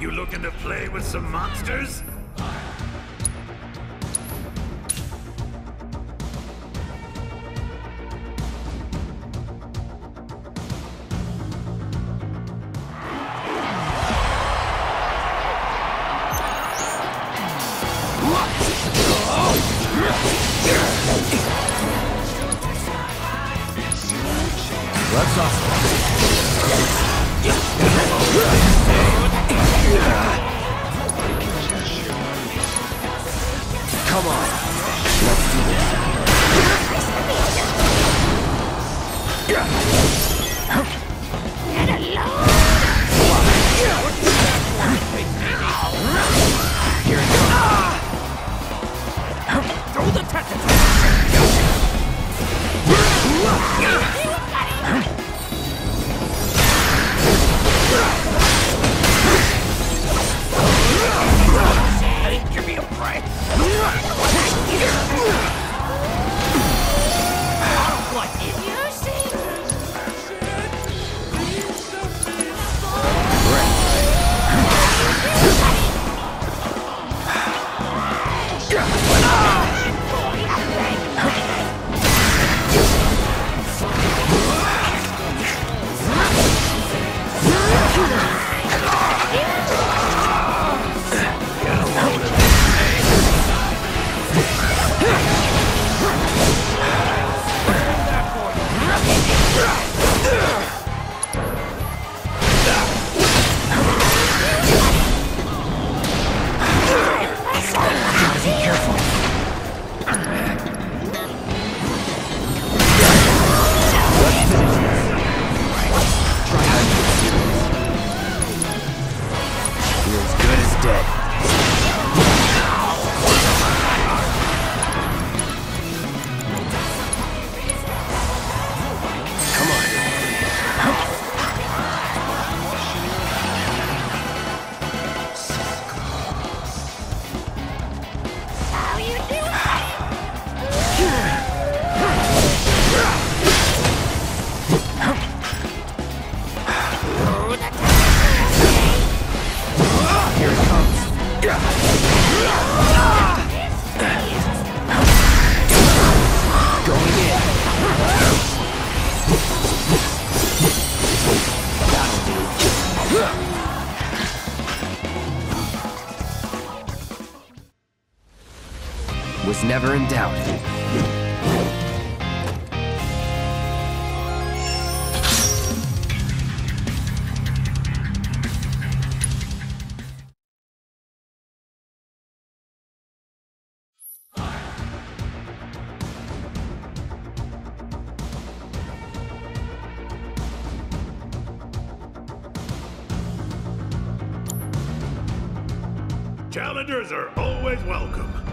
You looking to play with some monsters? That's awesome. Come on. Let's do this. Get alone! Here it goes. Throw the tentacle! Give me a break! What did you see? Was never in doubt. Challengers are always welcome.